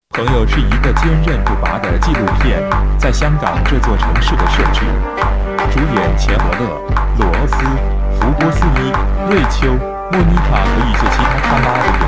朋友是一个坚韧不拔的纪录片，在香港这座城市的设置。主演钱德勒、罗斯、福波斯伊、瑞秋、莫妮卡和一些其他他妈的